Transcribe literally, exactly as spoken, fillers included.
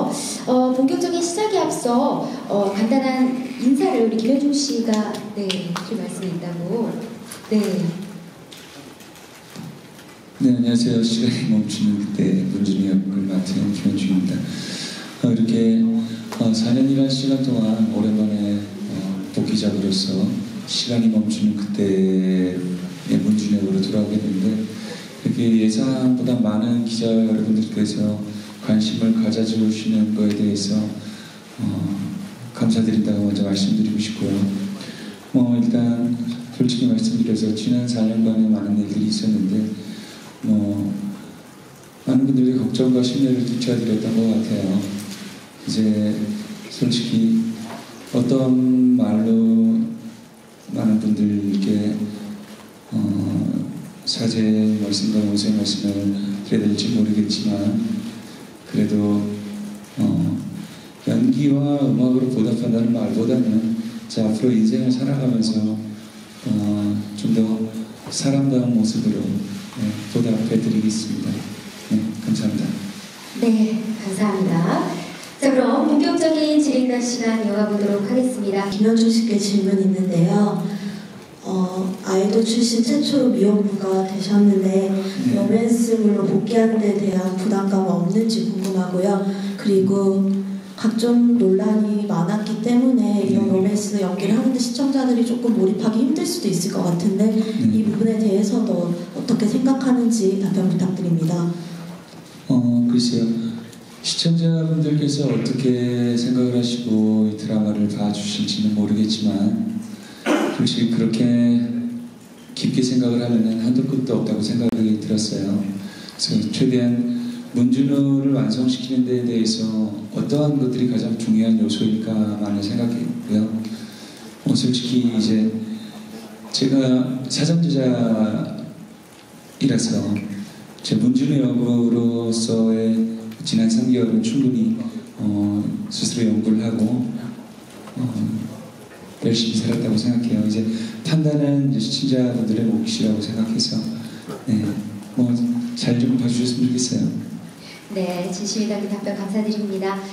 있는데요. 어, 본격적인 시작에 앞서 어, 간단한 인사를 우리 김현중 씨가 네, 좀 말씀이 있다고. 네. 네, 안녕하세요. 시간이 멈추는 그때 문준이 역을 맡은 김현중입니다. 어, 이렇게 어, 사 년이라는 시간 동안 오랜만에 어, 복귀작으로서 시간이 멈추는 그때의 문준이 역으로 돌아오게 됐는데, 이렇게 예상보다 많은 기자 여러분들께서 관심을 가져주시는 거에 대해서 어, 감사드린다고 먼저 말씀드리고 싶고요. 어, 일단 솔직히 말씀드려서 지난 사 년간에 많은 일들이 있었는데 뭐 많은 분들이 걱정과 심려를 끼쳐드렸던 것 같아요. 이제 솔직히 어떤 말로 많은 분들께 어, 사죄의 말씀과 용서의 말씀을 드려야 될지 모르겠지만, 그래도 어, 연기와 음악으로 보답한다는 말보다는 자, 앞으로 인생을 살아가면서 어, 좀 더 사람다운 모습으로 네, 보답해드리겠습니다. 네, 감사합니다. 네, 감사합니다. 자, 그럼 본격적인 진행단 시간 이어가 보도록 하겠습니다. 김현중 씨께 질문이 있는데요. 어, 아이돌 출신 최초로 미혼부가 되셨는데 네. 로맨스물로 복귀하는 데 대한 부담감은 없는지 궁금하고요. 그리고 각종 논란이 많았기 때문에 이런 로맨스 연기를 하는데 시청자들이 조금 몰입하기 힘들 수도 있을 것 같은데 네. 이 부분에 대해서도 어떻게 생각하는지 답변 부탁드립니다. 어, 글쎄요. 시청자분들께서 어떻게 생각을 하시고 이 드라마를 봐주실지는 모르겠지만, 솔직히 그렇게 깊게 생각을 하면 한도 끝도 없다고 생각이 들었어요. 그래서 최대한 문준호를 완성시키는 데에 대해서 어떠한 것들이 가장 중요한 요소일까만을 생각했고요. 어, 솔직히 이제 제가 사전제자이라서 제 문준호 역으로서의 지난 삼 개월은 충분히 어, 스스로 연구를 하고 어, 열심히 살았다고 생각해요. 이제 판단은 이제 시청자분들의 몫이라고 생각해서 네, 뭐 잘 좀 봐주셨으면 좋겠어요. 네, 진심이 담긴 답변 감사드립니다.